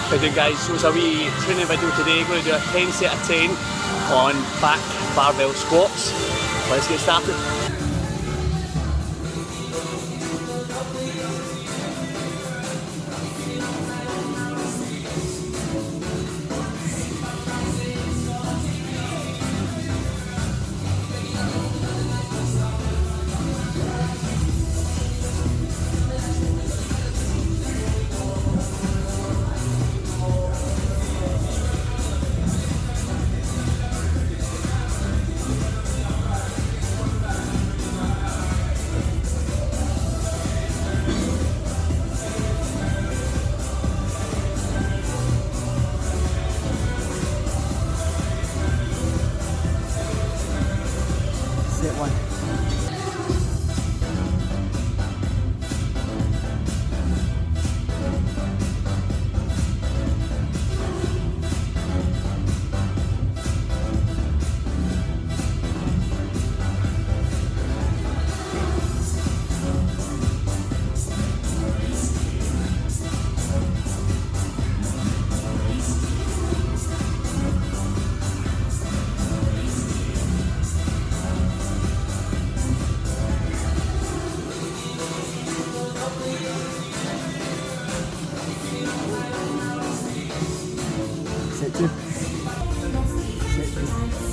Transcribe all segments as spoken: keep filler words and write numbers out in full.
How you doing, guys? So it's a wee training video today. Going to do a ten set of ten on back barbell squats. Let's get started. Set one. Set two. Set two.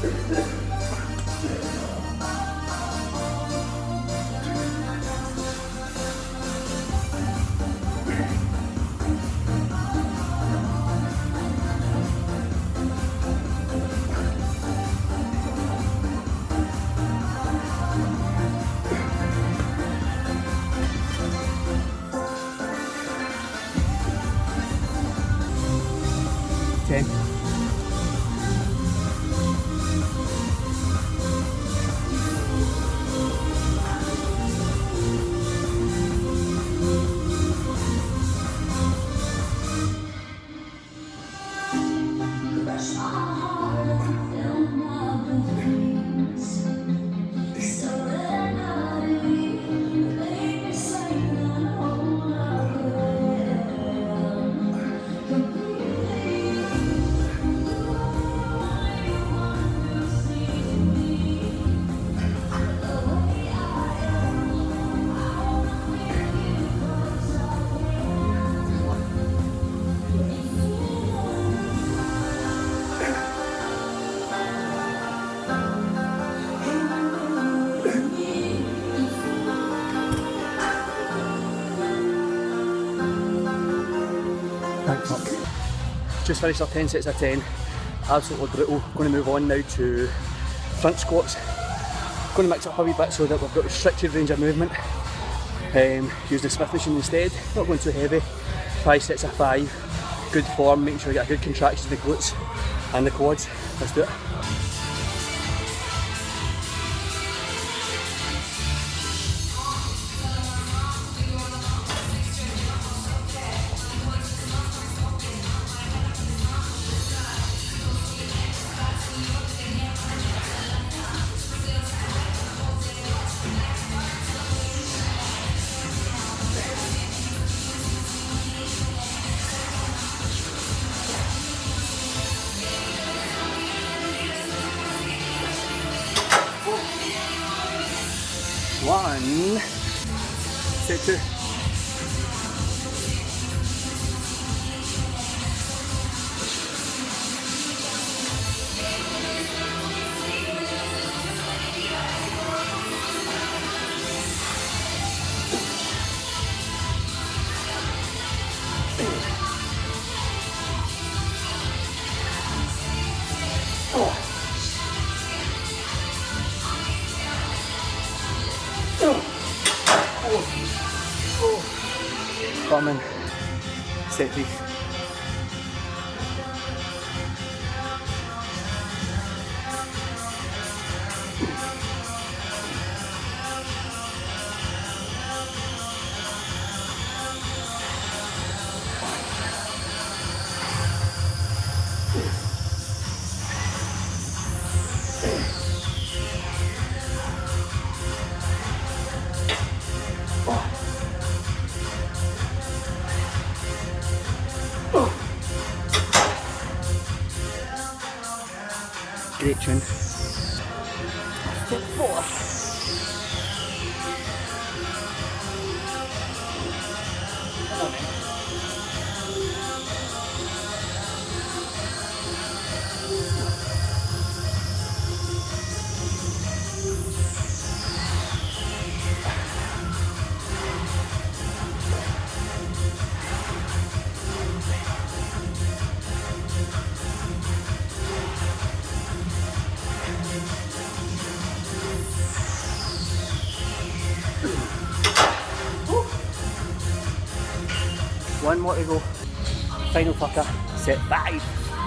ten. Thank fuck. Just finished our ten sets of ten. Absolutely brutal. Going to move on now to front squats. Going to mix up a wee bit so that we've got restricted range of movement. Um, using the Smith machine instead. Not going too heavy. Five sets of five. Good form, making sure you get a good contraction in the glutes and the quads. Let's do it. One, set two. Coming, set three. Great tune. Step four. Come on, man. One more to go. Final fucker, set five.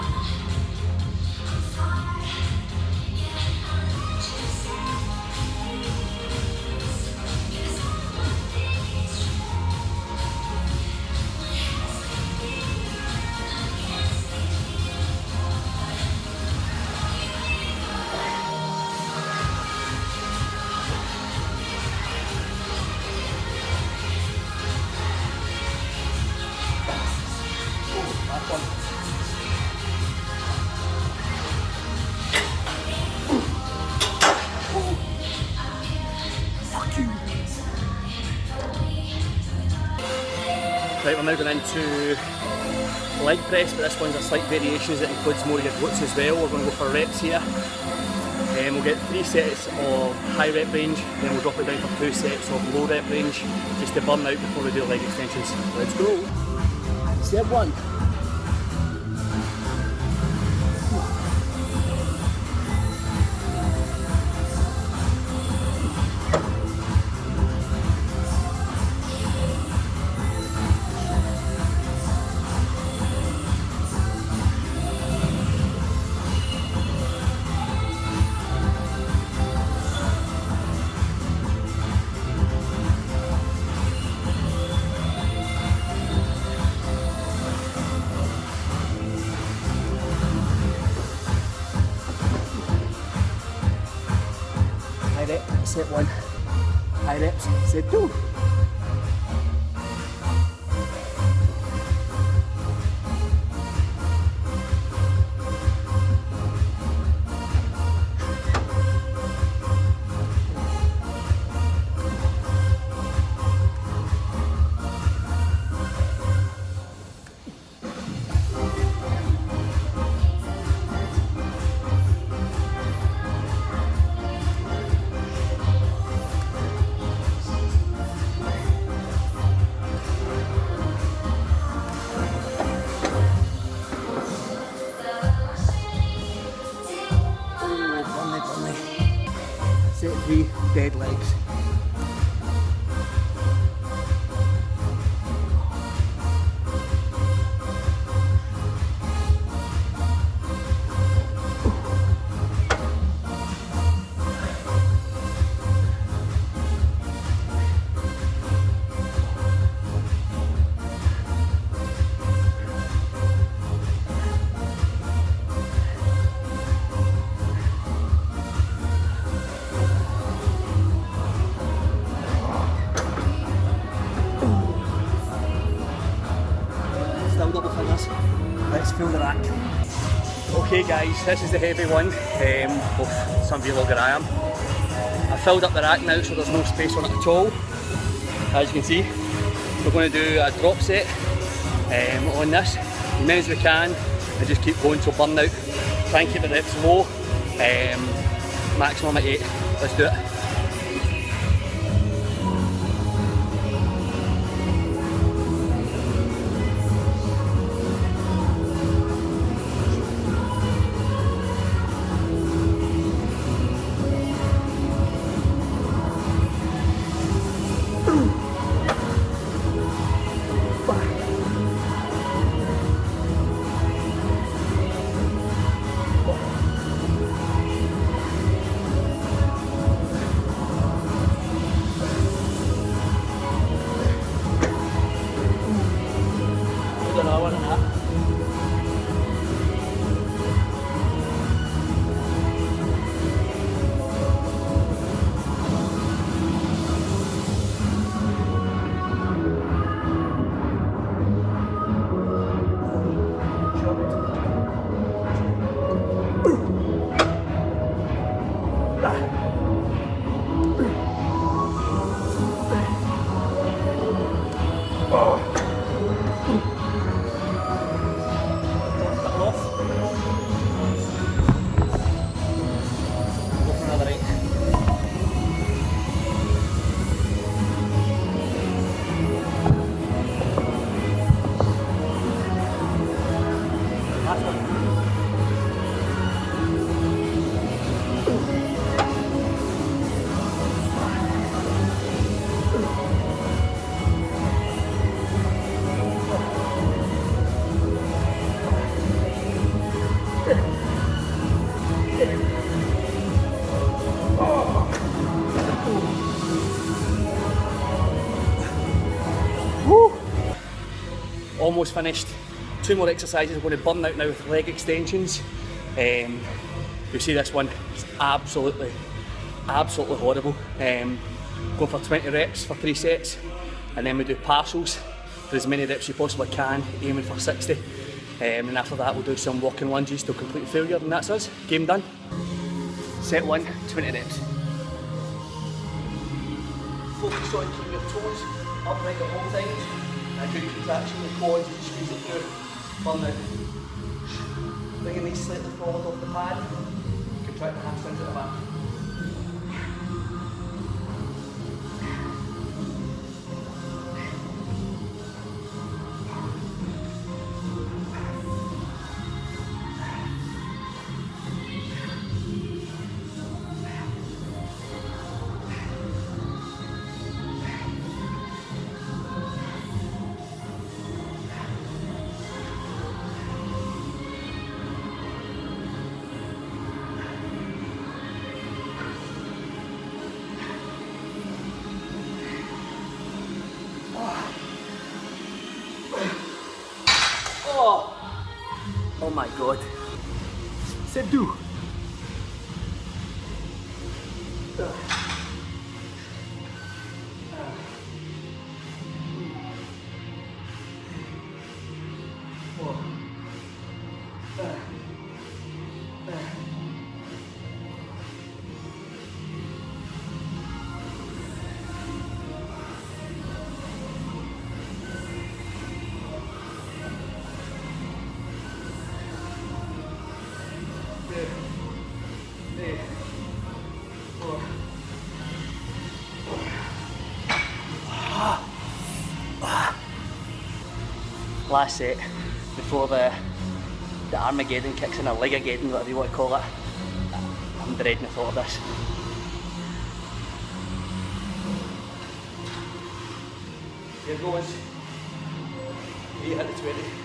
Right, we're now going into leg press, but this one's a slight variation as it includes more of your glutes as well. We're going to go for reps here. Um, we'll get three sets of high rep range, then we'll drop it down for two sets of low rep range, just to burn out before we do leg extensions. Let's go. Step one. High rep, set one. High reps, set two. Set three, dead legs. Still double fingers. Let's fill the rack. Okay guys, this is the heavy one. Um, well, some of you will get I am. I filled up the rack now so there's no space on it at all. As you can see, we're going to do a drop set um, on this, as many as we can, and just keep going till burn out. Try and keep the reps low, um, maximum at eight. Let's do it. Almost finished. Two more exercises. We're going to burn out now with leg extensions. Um, you see this one, it's absolutely, absolutely horrible. Um, going for twenty reps for three sets, and then we do partials for as many reps as you possibly can, aiming for sixty. Um, and after that we'll do some walking lunges till complete failure, and that's us. Game done. Set one, twenty reps. Focus on keeping your toes upright at all times. A good contraction in the quads, you squeeze it through. Burn out. Bringing these slightly forward off the pad. Contract the hamstrings at the back. my god. C'est doux. Last set before the the Armageddon kicks in, or Legageddon, whatever you want to call it. I'm dreading the thought of this. Here goes. eight out of twenty.